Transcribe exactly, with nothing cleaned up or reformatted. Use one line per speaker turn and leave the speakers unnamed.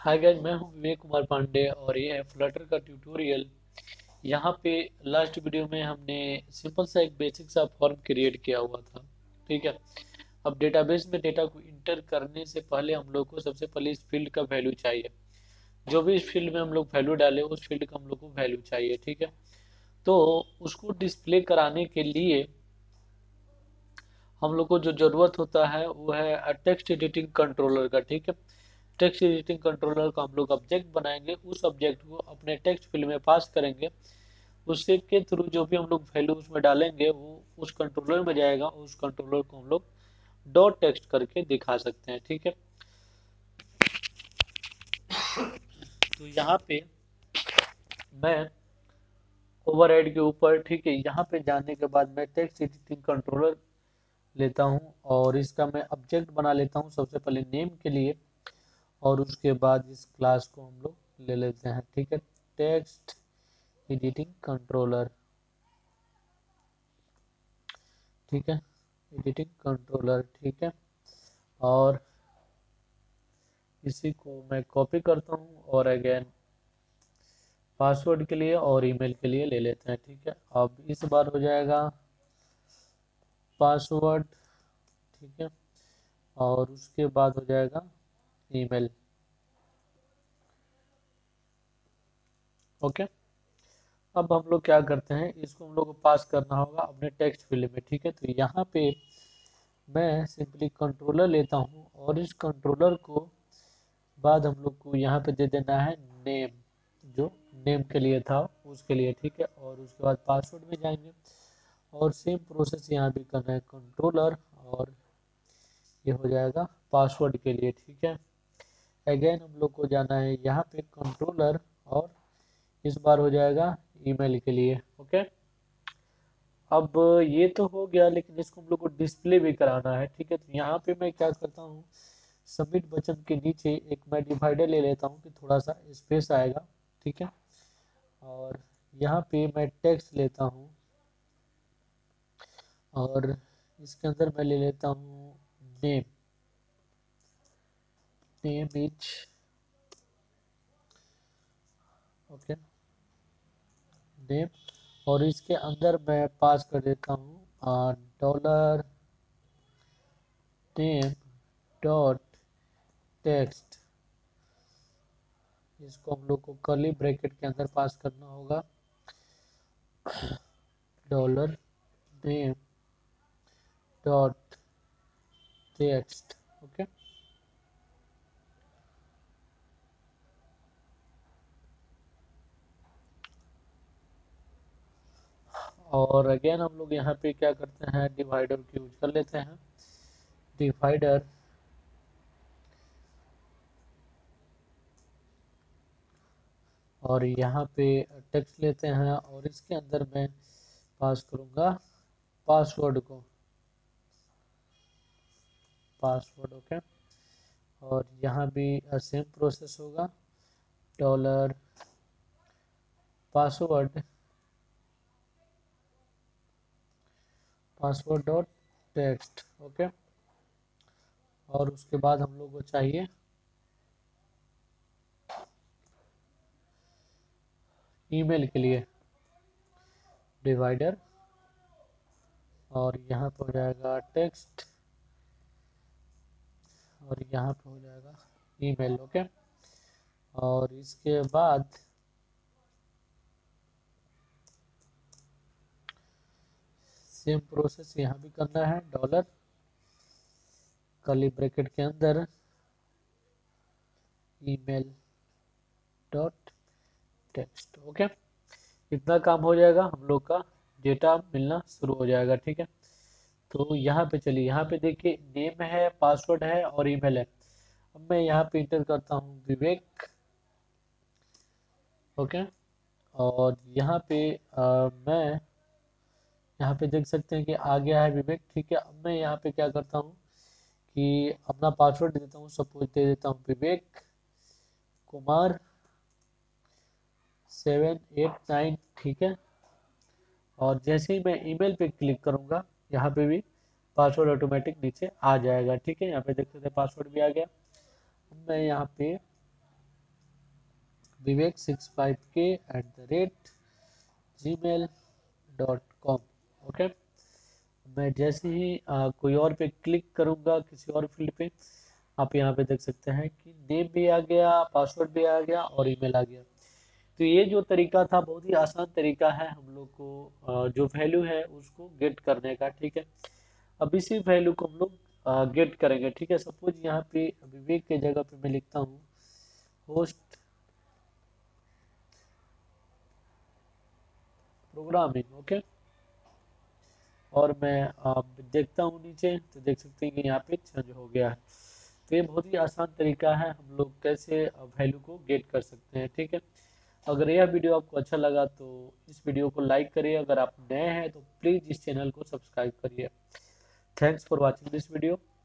Hi guys, मैं हूं विवेक कुमार पांडे और ये है फ्लटर का ट्यूटोरियल। यहाँ पे लास्ट वीडियो में हमने सिंपल सा एक बेसिक सा फॉर्म क्रिएट किया हुआ था। ठीक है। अब डेटाबेस में डेटा को इंटर करने से पहले हम लोग को सबसे पहले इस फील्ड का वैल्यू चाहिए। जो भी इस फील्ड में हम लोग वैल्यू डाले उस फील्ड का हम लोग को वैल्यू चाहिए। ठीक है। तो उसको डिस्प्ले कराने के लिए हम लोग को जो जरूरत होता है वो है टेक्स्ट एडिटिंग कंट्रोलर का। ठीक है। टेक्स्ट एडिटिंग कंट्रोलर का हम लोग ऑब्जेक्ट बनाएंगे, उस ऑब्जेक्ट को अपने टेक्स्ट फील्ड में पास करेंगे। उससे के थ्रू जो भी हम लोग वैल्यू उसमें डालेंगे वो उस कंट्रोलर में जाएगा, उस कंट्रोलर को हम लोग डॉट टेक्स्ट करके दिखा सकते हैं। ठीक है। तो यहाँ पे मैं ओवरराइड के ऊपर, ठीक है, यहाँ पे जाने के बाद मैं टेक्स्ट एडिटिंग कंट्रोलर लेता हूँ और इसका मैं ऑब्जेक्ट बना लेता हूँ सबसे पहले नेम के लिए, और उसके बाद इस क्लास को हम लोग ले लेते हैं। ठीक है। Text editing controller. ठीक है। Editing controller. ठीक है। और इसी को मैं कॉपी करता हूँ और अगेन पासवर्ड के लिए और ईमेल के लिए ले लेते हैं। ठीक है। अब इस बार हो जाएगा पासवर्ड। ठीक है। और उसके बाद हो जाएगा ईमेल। ओके। अब हम लोग क्या करते हैं, इसको हम लोग को पास करना होगा अपने टेक्स्ट फील्ड में। ठीक है। तो यहाँ पे मैं सिंपली कंट्रोलर लेता हूँ और इस कंट्रोलर को बाद हम लोग को यहाँ पे दे देना है नेम, जो नेम के लिए था उसके लिए। ठीक है। और उसके बाद पासवर्ड में जाएंगे और सेम प्रोसेस यहाँ भी करना है, कंट्रोलर और ये हो जाएगा पासवर्ड के लिए। ठीक है। अगेन हम लोग को जाना है यहाँ पे कंट्रोलर और इस बार हो जाएगा ईमेल के लिए। ओके। अब ये तो हो गया, लेकिन इसको हम लोग को डिस्प्ले भी कराना है। ठीक है। तो यहाँ पे मैं क्या करता हूँ, सबमिट बटन के नीचे एक मैं डिवाइडर ले लेता हूँ कि थोड़ा सा स्पेस आएगा। ठीक है। और यहाँ पे मैं टेक्स्ट लेता हूँ और इसके अंदर मैं ले लेता हूँ name. Name is okay name, और इसके अंदर मैं पास कर देता हूँ डॉलर नेम डॉट टेक्स्ट। इसको हम लोग को कर्ली ब्रैकेट के अंदर पास करना होगा, dollar name dot text. Okay. और अगेन हम लोग यहाँ पे क्या करते हैं, डिवाइडर की यूज कर लेते हैं। डिवाइडर और यहाँ पे टेक्स्ट लेते हैं और इसके अंदर मैं पास करूँगा पासवर्ड को, पासवर्ड। ओके। और यहाँ भी सेम प्रोसेस होगा, dollar password password dot text. Okay. और उसके बाद हम लोग को चाहिए ईमेल के लिए डिवाइडर और यहाँ पे हो जाएगा टेक्स्ट और यहाँ पे हो जाएगा ईमेल। ओके। और इसके बाद सेम प्रोसेस यहाँ भी करना है, डॉलर कर्ली ब्रैकेट के अंदर ईमेल डॉट टेक्स्ट। ओके। इतना काम हो जाएगा, हम लोग का डेटा मिलना शुरू हो जाएगा। ठीक है। तो यहाँ पे चलिए, यहाँ पे देखिए नेम है, पासवर्ड है और ईमेल है। अब मैं यहाँ पे इंटर करता हूँ विवेक। ओके। और यहाँ पे आ, मैं यहाँ पे देख सकते हैं कि आ गया है विवेक। ठीक है। अब मैं यहाँ पे क्या करता हूँ कि अपना पासवर्ड देता हूँ, सपोज दे देता हूँ Vivek Kumar seven eight nine. ठीक है। और जैसे ही मैं ईमेल पे क्लिक करूँगा यहाँ पे भी पासवर्ड ऑटोमेटिक नीचे आ जाएगा। ठीक है। यहाँ पे देख सकते हैं पासवर्ड भी आ गया। अब मैं यहाँ पे Vivek six five K at the rate gmail dot com. Okay, मैं जैसे ही आ, कोई और पे क्लिक करूँगा किसी और फील्ड पे, आप यहाँ पे देख सकते हैं कि नेम भी आ गया, पासवर्ड भी आ गया और ईमेल आ गया। तो ये जो तरीका था बहुत ही आसान तरीका है हम लोग को आ, जो वैल्यू है उसको गेट करने का। ठीक है, अब इसी वैल्यू को हम लोग गेट करेंगे। ठीक है, सपोज यहाँ पे विवेक के जगह पे मैं लिखता हूँ होस्ट प्रोग्रामिंग। ओके, और मैं आप देखता हूँ नीचे तो देख सकते हैं कि यहाँ पे चेंज हो गया है। तो ये बहुत ही आसान तरीका है हम लोग कैसे वैल्यू को गेट कर सकते हैं। ठीक है, अगर यह वीडियो आपको अच्छा लगा तो इस वीडियो को लाइक करिए, अगर आप नए हैं तो प्लीज़ इस चैनल को सब्सक्राइब करिए। Thanks for watching this video.